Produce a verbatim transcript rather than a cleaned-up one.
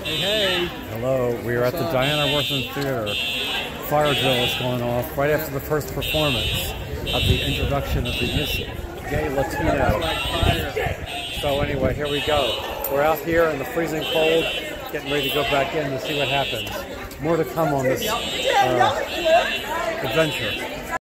Hey, hey. Hello, we are at the Diana Worthington Theater. Fire drill is going off right after the first performance of the introduction of the Miss Gay Latino. So anyway, here we go. We're out here in the freezing cold, getting ready to go back in to see what happens. More to come on this uh, adventure.